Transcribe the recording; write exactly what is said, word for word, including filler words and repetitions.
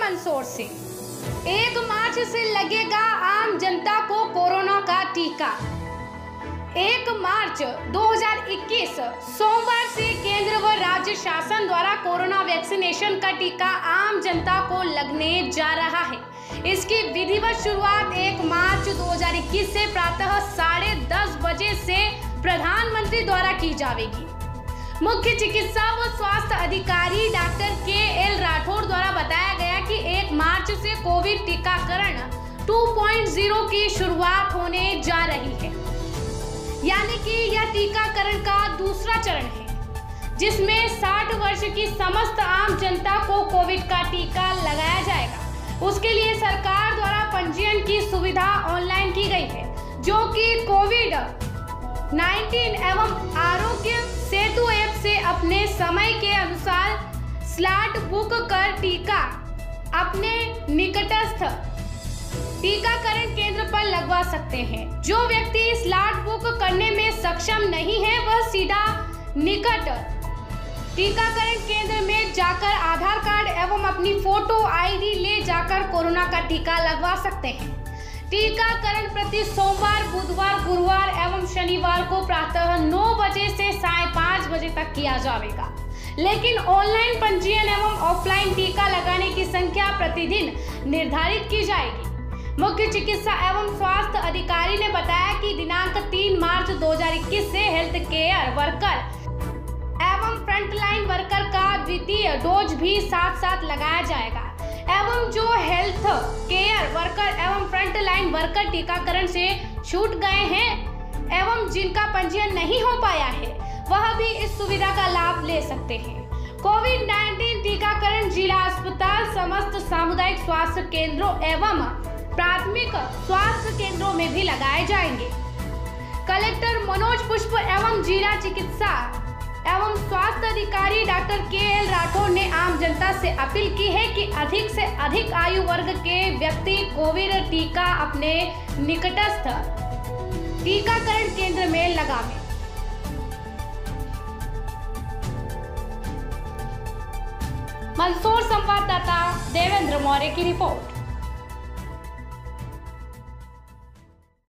मंदसौर से। एक मार्च से लगेगा आम जनता को कोरोना का टीका। एक मार्च दो हज़ार इक्कीस सोमवार से केंद्र व राज्य शासन द्वारा कोरोना वैक्सीनेशन का टीका आम जनता को लगने जा रहा है। इसकी विधिवत शुरुआत एक मार्च दो हज़ार इक्कीस से प्रातः साढ़े दस बजे से प्रधानमंत्री द्वारा की जाएगी। मुख्य चिकित्सा व स्वास्थ्य अधिकारी डॉक्टर के एल राठौर द्वारा बताया गया कि एक मार्च से कोविड टीकाकरण टू पॉइंट ज़ीरो की शुरुआत होने जा रही है, यानी कि यह टीकाकरण का दूसरा चरण है जिसमें साठ वर्ष की समस्त आम जनता को कोविड का टीका लगाया जाएगा। उसके लिए सरकार द्वारा पंजीयन की सुविधा ऑनलाइन की गई है, जो कि कोविड नाइन्टीन एवं आरोग्य सेतु ऐप से अपने समय के अनुसार स्लॉट बुक कर टीका अपने निकटस्थ टीकाकरण केंद्र पर लगवा सकते हैं। जो व्यक्ति स्लॉट बुक करने में सक्षम नहीं है वह सीधा निकट टीकाकरण केंद्र में जाकर आधार कार्ड एवं अपनी फोटो आईडी ले जाकर कोरोना का टीका लगवा सकते हैं। टीकाकरण प्रति सोमवार, बुधवार, गुरुवार एवं शनिवार को प्रातः नौ बजे से साय पाँच बजे तक किया जाएगा, लेकिन ऑनलाइन पंजीयन एवं ऑफलाइन टीका लगाने की संख्या प्रतिदिन निर्धारित की जाएगी। मुख्य चिकित्सा एवं स्वास्थ्य अधिकारी ने बताया कि दिनांक तीन मार्च दो हज़ार इक्कीस से हेल्थ केयर वर्कर एवं फ्रंटलाइन वर्कर का द्वितीय डोज भी साथ साथ लगाया जाएगा एवं जो हेल्थ केयर वर्कर एवं फ्रंटलाइन वर्कर टीकाकरण से छूट गए हैं एवं जिनका पंजीयन नहीं हो पाया है वह भी इस सुविधा का लाभ ले सकते हैं। कोविड नाइन्टीन टीकाकरण जिला अस्पताल, समस्त सामुदायिक स्वास्थ्य केंद्रों एवं प्राथमिक स्वास्थ्य केंद्रों में भी लगाए जाएंगे। कलेक्टर मनोज पुष्प एवं जिला चिकित्सा एवं स्वास्थ्य अधिकारी डॉक्टर के एल राठौर ने आम जनता से अपील की है कि ada से अधिक आयु वर्ग के व्यक्ति कोविड टीका अपने निकटस्थ टीकाकरण केंद्र में लगावें। मंदसौर संवाददाता देवेंद्र मौर्य की रिपोर्ट।